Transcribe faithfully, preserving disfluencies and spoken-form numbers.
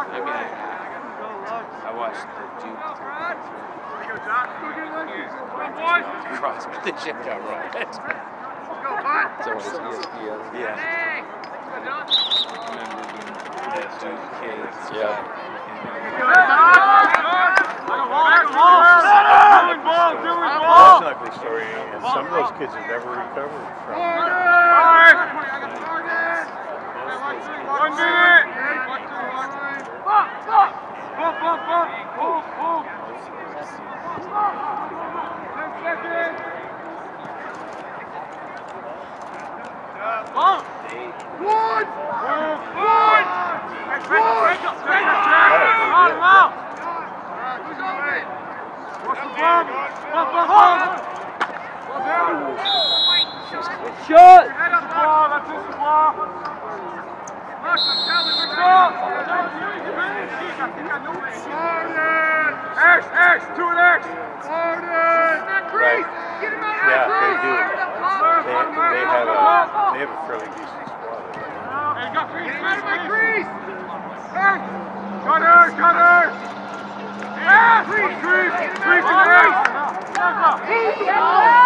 I mean, I, I watched the Duke cross, but the shit got right. So it's E S P N. Yeah. Remember the Duke kids? Yeah. That's an ugly story, and some of those kids have never recovered from One minute! Bump, bump! Bump, bump, bump! Move, move! Ten seconds! Bump! One! One! One! Break up! Break up! Out, out! Who's open? What's the bump? Bump, bump, bump! Good shot! Head up, ball! That's his ball! Look, I'm telling you, X, X, two and X. Right. Yeah, they do. They, they have a they have a fairly decent squad. Hey, got Crease, out of my Crease! Hey! Cutter, cutter! Yeah! Crease, Crease, Crease and X!